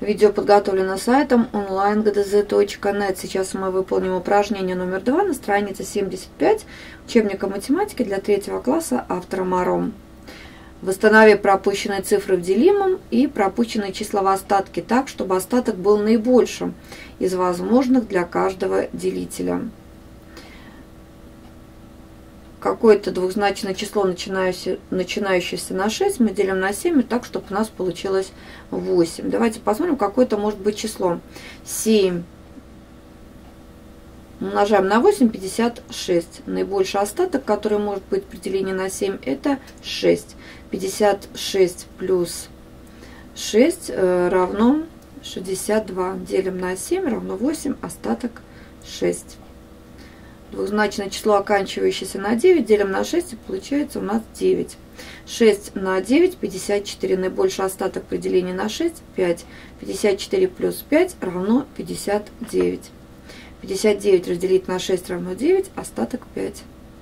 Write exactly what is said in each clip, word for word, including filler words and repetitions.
Видео подготовлено сайтом онлайн точка джи ди зет точка нет. Сейчас мы выполним упражнение номер два на странице семьдесят пять учебника математики для третьего класса автора Маром. Восстанови пропущенные цифры в делимом и пропущенные числа в остатке так, чтобы остаток был наибольшим из возможных для каждого делителя. Какое-то двухзначное число, начинающееся, начинающееся на шесть, мы делим на семь, и так, чтобы у нас получилось восемь. Давайте посмотрим, какое это может быть число. семь умножаем на восемь, пятьдесят шесть. Наибольший остаток, который может быть при делении на семь, это шесть. пятьдесят шесть плюс шесть равно шестьдесят два. Делим на семь, равно восемь, остаток шесть. Двухзначное число, оканчивающееся на девять, делим на шесть, и получается у нас девять. шесть на девять, пятьдесят четыре. Наибольший остаток при делении на шесть, пять. пятьдесят четыре плюс пять равно пятьдесят девять. пятьдесят девять разделить на шесть равно девять, остаток пять.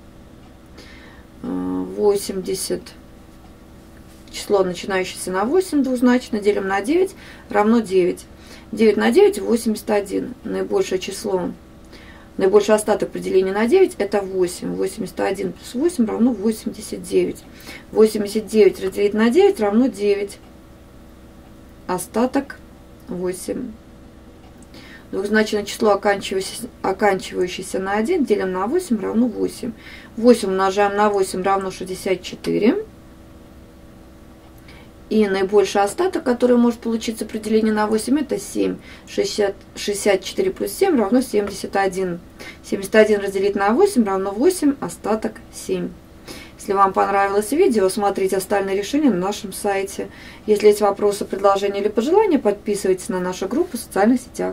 восемьдесят. Число, начинающееся на восемь, двузначно, делим на девять, равно девять. девять на девять, восемьдесят один. Наибольшее число, наибольший остаток при делении на девять это восемь. восемьдесят один плюс восемь равно восемьдесят девять. восемьдесят девять разделить на девять равно девять. Остаток восемь. Двухзначное число, оканчивающееся, оканчивающееся на один, делим на восемь, равно восемь. восемь умножаем на восемь равно шестьдесят четыре. И наибольший остаток, который может получиться при делении на восемь, это семь. шестьдесят, шестьдесят четыре плюс семь равно семьдесят один. семьдесят один разделить на восемь равно восемь, остаток семь. Если вам понравилось видео, смотрите остальные решения на нашем сайте. Если есть вопросы, предложения или пожелания, подписывайтесь на нашу группу в социальных сетях.